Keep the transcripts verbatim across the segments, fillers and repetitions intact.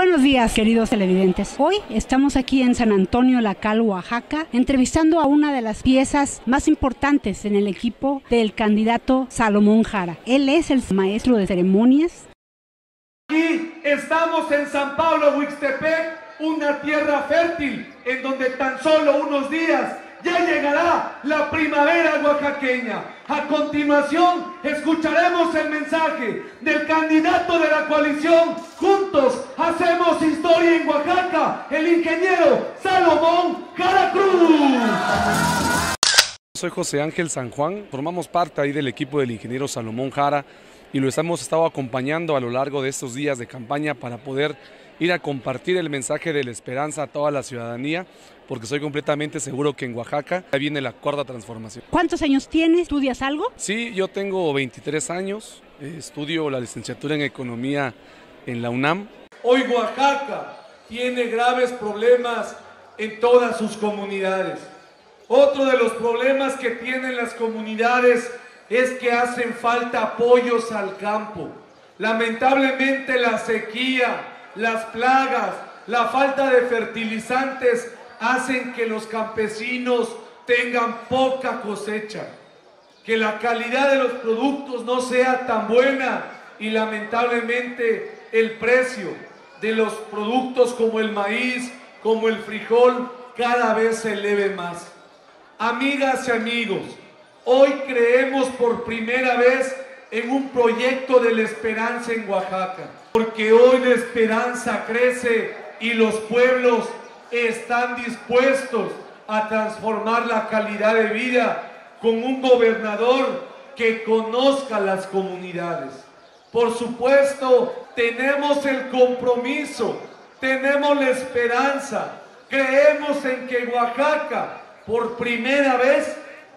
Buenos días, queridos televidentes. Hoy estamos aquí en San Antonio La Cal, Oaxaca, entrevistando a una de las piezas más importantes en el equipo del candidato Salomón Jara. Él es el maestro de ceremonias. Aquí estamos en San Pablo, Huixtepec, una tierra fértil en donde tan solo unos días ya llegará la primavera oaxaqueña. A continuación escucharemos el mensaje del candidato de la coalición Juntos Hacemos Historia en Oaxaca, el ingeniero Salomón Jara Cruz. Soy José Ángel San Juan, formamos parte ahí del equipo del ingeniero Salomón Jara y lo hemos estado acompañando a lo largo de estos días de campaña para poder ir a compartir el mensaje de la esperanza a toda la ciudadanía, porque soy completamente seguro que en Oaxaca ya viene la cuarta transformación. ¿Cuántos años tienes? ¿Estudias algo? Sí, yo tengo veintitrés años, eh, estudio la licenciatura en Economía en la UNAM. Hoy Oaxaca tiene graves problemas en todas sus comunidades. Otro de los problemas que tienen las comunidades es que hacen falta apoyos al campo. Lamentablemente la sequía, las plagas, la falta de fertilizantes hacen que los campesinos tengan poca cosecha, que la calidad de los productos no sea tan buena y lamentablemente el precio de los productos como el maíz, como el frijol, cada vez se eleve más. Amigas y amigos, hoy creemos por primera vez en un proyecto de la esperanza en Oaxaca, porque hoy la esperanza crece y los pueblos están dispuestos a transformar la calidad de vida con un gobernador que conozca las comunidades. Por supuesto, tenemos el compromiso, tenemos la esperanza, creemos en que Oaxaca por primera vez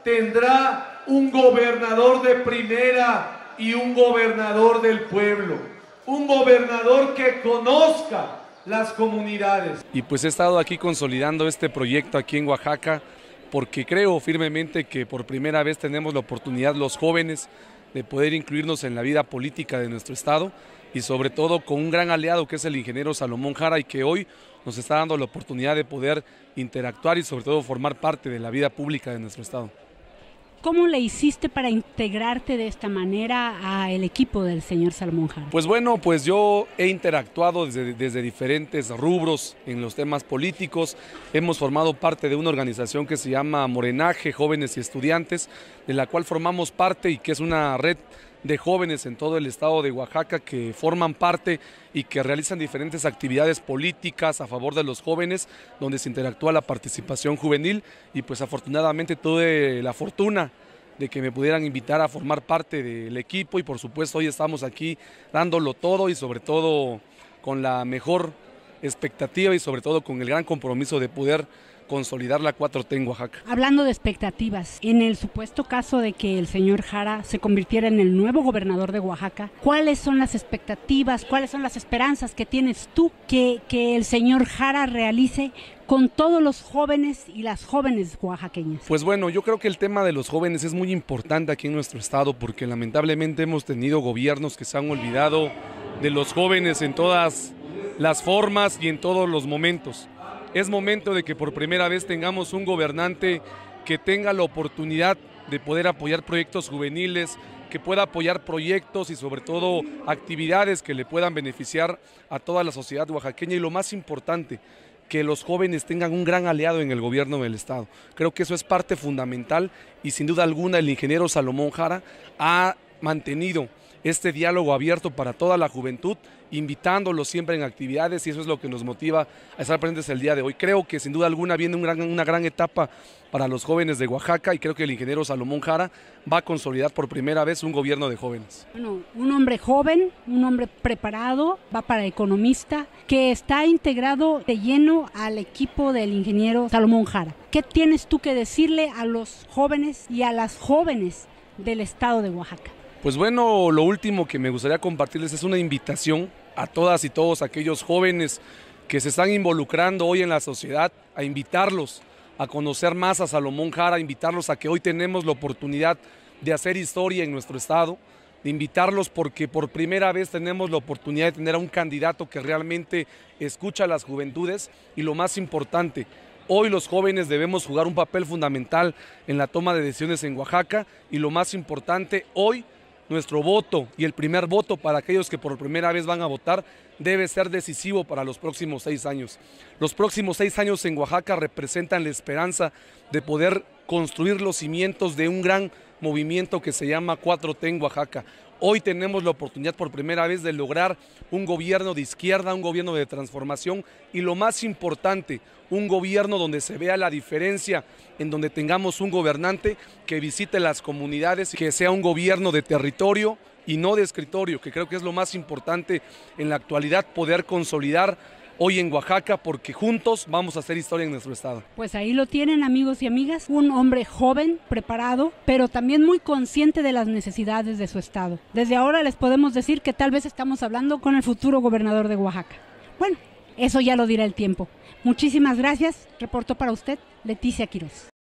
tendrá un gobernador de primera y un gobernador del pueblo, un gobernador que conozca las comunidades. Y pues he estado aquí consolidando este proyecto aquí en Oaxaca porque creo firmemente que por primera vez tenemos la oportunidad los jóvenes de poder incluirnos en la vida política de nuestro estado y sobre todo con un gran aliado que es el ingeniero Salomón Jara y que hoy nos está dando la oportunidad de poder interactuar y sobre todo formar parte de la vida pública de nuestro estado. ¿Cómo le hiciste para integrarte de esta manera al equipo del señor Salomón Jara? Pues bueno, pues yo he interactuado desde, desde diferentes rubros en los temas políticos. Hemos formado parte de una organización que se llama Morenaje, Jóvenes y Estudiantes, de la cual formamos parte y que es una red de jóvenes en todo el estado de Oaxaca que forman parte y que realizan diferentes actividades políticas a favor de los jóvenes, donde se interactúa la participación juvenil y pues afortunadamente tuve la fortuna de que me pudieran invitar a formar parte del equipo y por supuesto hoy estamos aquí dándolo todo y sobre todo con la mejor expectativa y sobre todo con el gran compromiso de poder consolidar la cuatro T en Oaxaca. Hablando de expectativas, en el supuesto caso de que el señor Jara se convirtiera en el nuevo gobernador de Oaxaca, ¿cuáles son las expectativas, cuáles son las esperanzas que tienes tú que, que el señor Jara realice con todos los jóvenes y las jóvenes oaxaqueñas? Pues bueno, yo creo que el tema de los jóvenes es muy importante aquí en nuestro estado porque lamentablemente hemos tenido gobiernos que se han olvidado de los jóvenes en todas las formas y en todos los momentos. Es momento de que por primera vez tengamos un gobernante que tenga la oportunidad de poder apoyar proyectos juveniles, que pueda apoyar proyectos y sobre todo actividades que le puedan beneficiar a toda la sociedad oaxaqueña y lo más importante, que los jóvenes tengan un gran aliado en el gobierno del estado. Creo que eso es parte fundamental y sin duda alguna el ingeniero Salomón Jara ha mantenido este diálogo abierto para toda la juventud, invitándolos siempre en actividades y eso es lo que nos motiva a estar presentes el día de hoy. Creo que sin duda alguna viene un gran, una gran etapa para los jóvenes de Oaxaca y creo que el ingeniero Salomón Jara va a consolidar por primera vez un gobierno de jóvenes. Bueno, un hombre joven, un hombre preparado, va para economista, que está integrado de lleno al equipo del ingeniero Salomón Jara. ¿Qué tienes tú que decirle a los jóvenes y a las jóvenes del estado de Oaxaca? Pues bueno, lo último que me gustaría compartirles es una invitación a todas y todos aquellos jóvenes que se están involucrando hoy en la sociedad, a invitarlos a conocer más a Salomón Jara, a invitarlos a que hoy tenemos la oportunidad de hacer historia en nuestro estado, de invitarlos porque por primera vez tenemos la oportunidad de tener a un candidato que realmente escucha a las juventudes y lo más importante, hoy los jóvenes debemos jugar un papel fundamental en la toma de decisiones en Oaxaca y lo más importante, hoy nuestro voto y el primer voto para aquellos que por primera vez van a votar debe ser decisivo para los próximos seis años. Los próximos seis años en Oaxaca representan la esperanza de poder construir los cimientos de un gran movimiento que se llama cuatro T en Oaxaca. Hoy tenemos la oportunidad por primera vez de lograr un gobierno de izquierda, un gobierno de transformación y lo más importante, un gobierno donde se vea la diferencia, en donde tengamos un gobernante que visite las comunidades, que sea un gobierno de territorio y no de escritorio, que creo que es lo más importante en la actualidad, poder consolidar hoy en Oaxaca, porque juntos vamos a hacer historia en nuestro estado. Pues ahí lo tienen, amigos y amigas, un hombre joven, preparado, pero también muy consciente de las necesidades de su estado. Desde ahora les podemos decir que tal vez estamos hablando con el futuro gobernador de Oaxaca. Bueno, eso ya lo dirá el tiempo. Muchísimas gracias. Reportó para usted Leticia Quiroz.